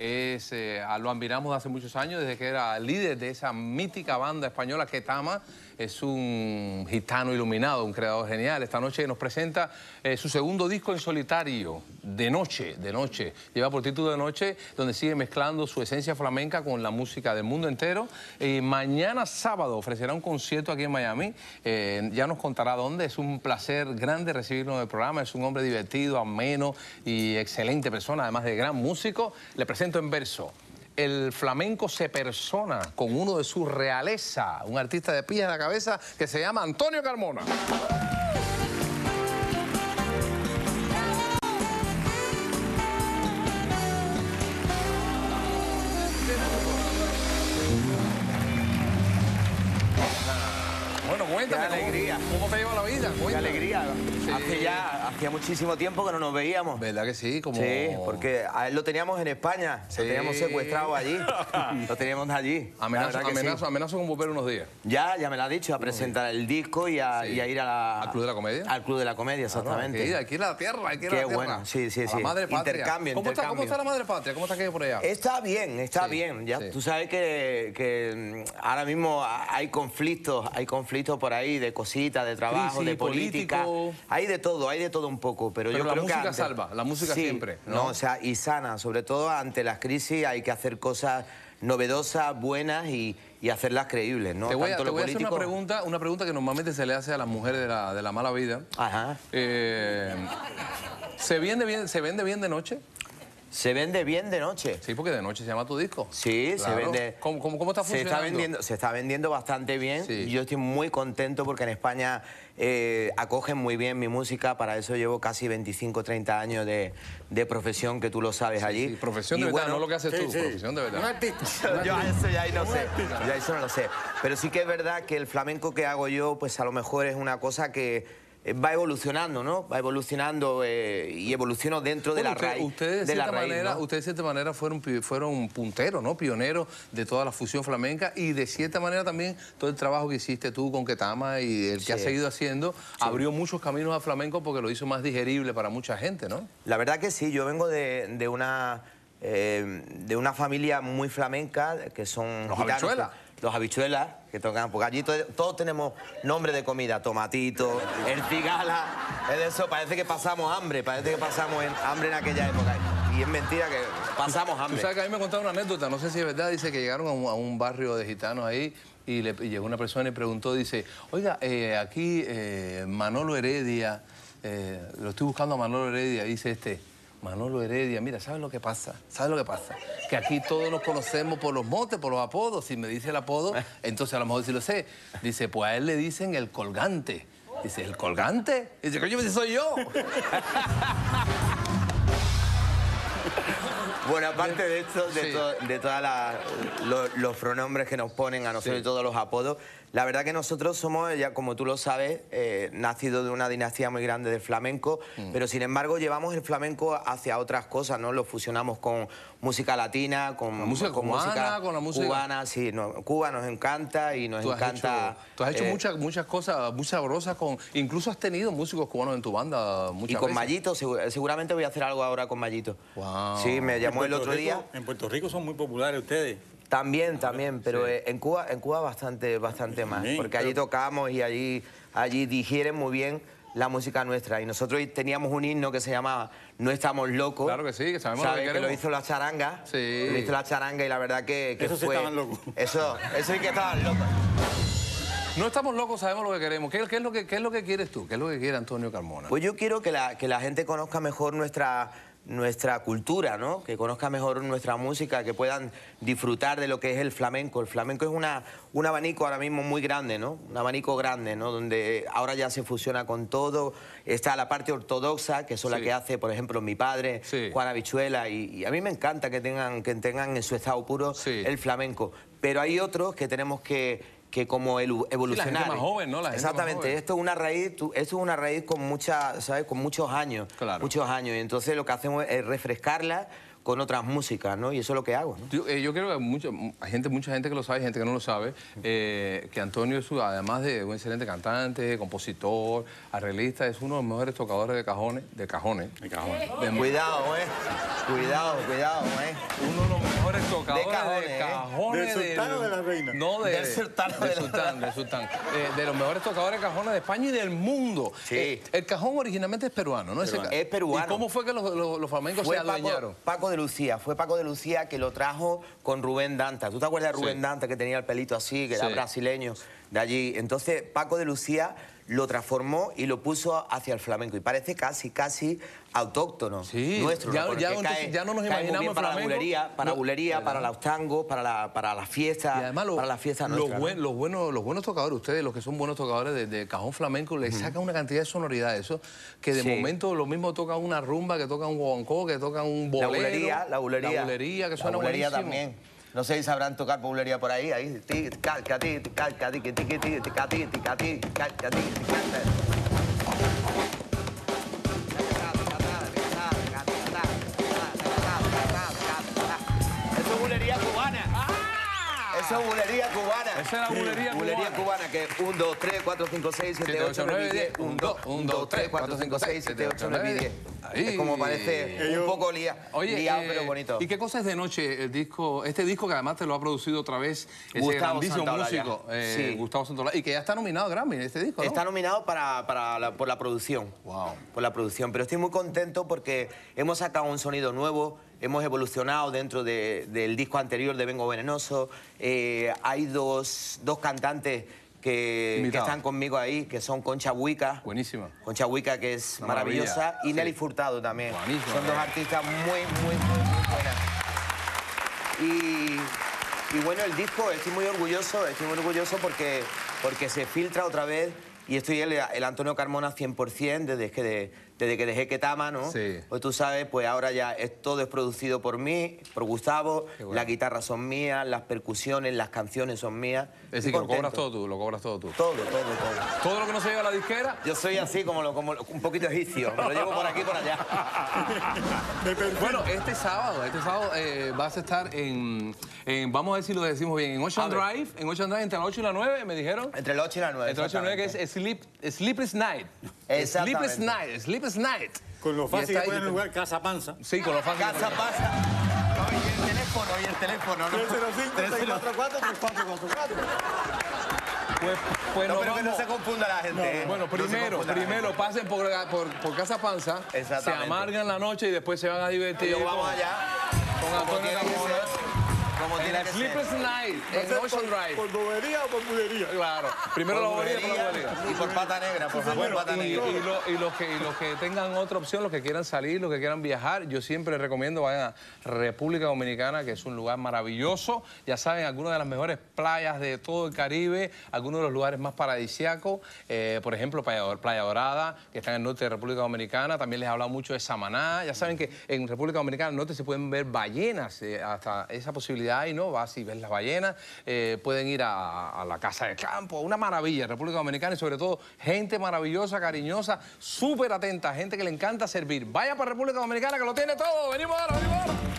Lo admiramos hace muchos años, desde que era líder de esa mítica banda española Ketama. Es un gitano iluminado, un creador genial. Esta noche nos presenta su segundo disco en solitario, De Noche, De Noche. Lleva por título De Noche, donde sigue mezclando su esencia flamenca con la música del mundo entero. Mañana sábado ofrecerá un concierto aquí en Miami. Ya nos contará dónde. Es un placer grande recibirlo en el programa. Es un hombre divertido, ameno y excelente persona, además de gran músico. Le presento en verso. El flamenco se persona con uno de su realeza, un artista de pies a la cabeza que se llama Antonio Carmona. Bueno, cuéntame, qué alegría. ¿Cómo te lleva la vida? Cuéntame. Qué alegría. Sí. Hacía muchísimo tiempo que no nos veíamos. ¿Verdad que sí? Sí, porque a él lo teníamos en España, Sí. lo teníamos secuestrado allí, lo teníamos allí. Amenazo con volver unos días. Ya me lo ha dicho, a presentar el disco y a ir ¿Al Club de la Comedia? Al Club de la Comedia, exactamente. Aquí en la tierra, aquí en Qué la tierra. bueno, sí. A la madre patria. Intercambio. ¿Cómo está la madre patria? ¿Cómo está aquello por allá? Está bien. Ya, tú sabes que ahora mismo hay conflictos por ahí de cositas, de trabajo, Crisis, de política. político. Hay de todo un poco. Pero yo la creo que música salva, la música siempre, ¿no? No, o sea, y sana. Sobre todo ante las crisis hay que hacer cosas novedosas, buenas y hacerlas creíbles, ¿no? Te voy a hacer una pregunta que normalmente se le hace a las mujeres de la mala vida. Ajá. ¿Se vende bien de noche? ¿Se vende bien de noche? Sí, porque de noche se llama tu disco. Sí, claro. Se vende. ¿Cómo está funcionando? Se está vendiendo bastante bien. Sí. Yo estoy muy contento porque en España acogen muy bien mi música. Para eso llevo casi 25, 30 años de profesión, que tú lo sabes allí. Sí, profesión de verdad, no lo que haces tú, profesión de verdad. Un artista. Yo eso ya ahí no sé, ya eso no lo sé. Pero sí que es verdad que el flamenco que hago yo, pues a lo mejor es una cosa que va evolucionando, ¿no? Va evolucionando y evoluciono dentro de la raíz. Ustedes de cierta manera fueron punteros, ¿no? Pioneros de toda la fusión flamenca y de cierta manera también todo el trabajo que hiciste tú con Ketama y el que has seguido haciendo abrió muchos caminos al flamenco porque lo hizo más digerible para mucha gente, ¿no? La verdad que sí, yo vengo de una familia muy flamenca, que son los gitanos, habichuelas. Los habichuelas, que tocan, porque allí todos tenemos nombre de comida, tomatito, el cigala, es de eso, parece que pasamos hambre, hambre en aquella época. Y es mentira que pasamos hambre. Tú sabes que a mí me contaron una anécdota, no sé si es verdad, dice que llegaron a un barrio de gitanos ahí y llegó una persona y preguntó, dice, oiga, aquí Manolo Heredia, lo estoy buscando a Manolo Heredia, dice Manolo Heredia, mira, ¿sabes lo que pasa? Que aquí todos nos conocemos por los motes, por los apodos. Si me dice el apodo, entonces a lo mejor sí lo sé. Dice, pues a él le dicen el colgante. Dice, ¿el colgante? Dice, coño, si soy yo. Bueno, aparte de esto, de todos los pronombres que nos ponen a nosotros y todos los apodos, la verdad que nosotros somos, ya como tú lo sabes, nacidos de una dinastía muy grande del flamenco, pero sin embargo llevamos el flamenco hacia otras cosas, ¿no? Lo fusionamos con música latina, con música cubana, sí. Cuba nos encanta y nos encanta... Tú has hecho muchas cosas muy sabrosas, incluso has tenido músicos cubanos en tu banda muchas veces. Y con Mayito, seguramente voy a hacer algo ahora con Mayito. Wow. Sí, me llamó el otro día. En Puerto Rico son muy populares ustedes. También, pero en Cuba bastante más, porque allí tocamos y allí digieren muy bien la música nuestra. Y nosotros teníamos un himno que se llamaba No estamos locos. Claro que sí, que sabemos lo que queremos. Que lo hizo la charanga. Sí. Lo hizo la charanga y la verdad que eso fue... sí estaban locos. Eso sí que estaban locos. No estamos locos, sabemos lo que queremos. ¿Qué es lo que quieres tú? ¿Qué es lo que quiere Antonio Carmona? Pues yo quiero que la gente conozca mejor nuestra cultura, ¿no? Que conozca mejor nuestra música, que puedan disfrutar de lo que es el flamenco. El flamenco es un abanico ahora mismo muy grande, ¿no? Un abanico grande, ¿no? Donde ahora ya se fusiona con todo. Está la parte ortodoxa, que es la que hace, por ejemplo, mi padre, Juan Habichuela, y a mí me encanta que tengan en su estado puro el flamenco. Pero hay otros que tenemos que como evolucionar. Sí, la gente más joven, ¿no? Exactamente. Esto es una raíz con ¿sabes? Con muchos años. Claro. Muchos años. Y entonces lo que hacemos es refrescarla con otras músicas, ¿no? Y eso es lo que hago, ¿no? Yo creo que hay mucha gente que lo sabe, gente que no lo sabe, que Antonio es, además de un excelente cantante, compositor, arreglista, es uno de los mejores tocadores de cajones. Cuidado, Cuidado, Uno de los tocadores de cajones ¿Del sultán o de la reina? No, Del sultán o del de la sultán, del sultán. De los mejores tocadores de cajones de España y del mundo. Sí. El cajón originalmente es peruano, ¿no? Es peruano. ¿Y cómo fue que los flamencos se adueñaron? Paco de Lucía, fue Paco de Lucía que lo trajo con Rubén Danta. ¿Tú te acuerdas de Rubén Danta, que tenía el pelito así, que era brasileño de allí? Entonces Paco de Lucía lo transformó y lo puso hacia el flamenco. Y parece casi autóctono nuestro. Ya no nos imaginamos para flamenco. Para bulería, para los tangos, para la fiesta, y además para la fiesta nuestra. Los buenos tocadores, ustedes, los que son buenos tocadores de cajón flamenco, le sacan una cantidad de sonoridad. Eso que de momento lo mismo tocan una rumba, que tocan un guaguancó, que tocan un bolero. La bulería, que suena buenísimo. También. No sé si sabrán tocar bulería por ahí. Eso es bulería cubana. Eso es bulería cubana. Esa es la bulería cubana, que 1, 2, 3, 4, 5, 6, 7, 8, 9, 10. 1, 2, 3, 4, 5, 6, 7, 8, 9, 10. Es como parece un poco liado, pero bonito. ¿Y qué cosa es de noche el disco? Este disco que además te lo ha producido otra vez ese Gustavo grandísimo Santaolalla. músico, Gustavo Santaolalla, y que ya está nominado a Grammy en este disco, ¿no? Está nominado por la producción. Wow. Por la producción. Pero estoy muy contento porque hemos sacado un sonido nuevo, hemos evolucionado dentro del disco anterior de Vengo Venenoso. Hay dos cantantes que están conmigo ahí, que son Concha Huica. Buenísima. Concha Huica, que es maravillosa, y Nelly Furtado también. Buenísima. Son dos artistas muy buenas. Y bueno, el disco, estoy muy orgulloso porque se filtra otra vez. Y estoy el Antonio Carmona 100% desde que dejé Ketama, ¿no? Sí. Pues tú sabes, pues ahora ya todo es producido por mí, por Gustavo, bueno. las guitarras son mías, las percusiones, las canciones son mías. Es decir, que lo cobras todo tú, Todo. Todo lo que no se lleva a la disquera. Yo soy así como un poquito egipcio, me lo llevo por aquí y por allá. Bueno, este sábado vas a estar vamos a ver si lo decimos bien, en Ocean Drive, entre las 8 y las 9, me dijeron. Entre las 8 y las 9. Entre las 8 y las 9, que es Sleepless Night. Exactamente. Sleepless Night. Con lo fácil que puede en el lugar Casa Panza. Sí, con lo fácil. Casa pasa. Y el teléfono, ¿no? 305-644-3444. Pues No, nos pero que no vamos. se confunda la gente. Bueno, primero pasen por Casa Panza, se Exactamente. amargan la noche y después se van a divertir. Y luego vamos allá. Con Antonio Carmona. Como En tiene la que ser. Sleepless Night, en Ocean Drive. ¿Por bobería o por bulería? Claro, primero la bobería, después la bobería. Y por pata negra, por favor, Bueno, pata negra. y los que tengan otra opción, los que quieran salir, los que quieran viajar, yo siempre recomiendo vayan a República Dominicana, que es un lugar maravilloso. Ya saben, algunas de las mejores playas de todo el Caribe, algunos de los lugares más paradisíacos, por ejemplo, Playa Dorada, que está en el norte de República Dominicana. También les he hablado mucho de Samaná. Ya saben que en República Dominicana al norte se pueden ver ballenas, hasta esa posibilidad hay, ¿no? Vas y ves las ballenas, pueden ir a la casa de campo, una maravilla, República Dominicana, y sobre todo gente maravillosa, cariñosa, súper atenta, gente que le encanta servir. Vaya para República Dominicana, que lo tiene todo. Venimos ahora.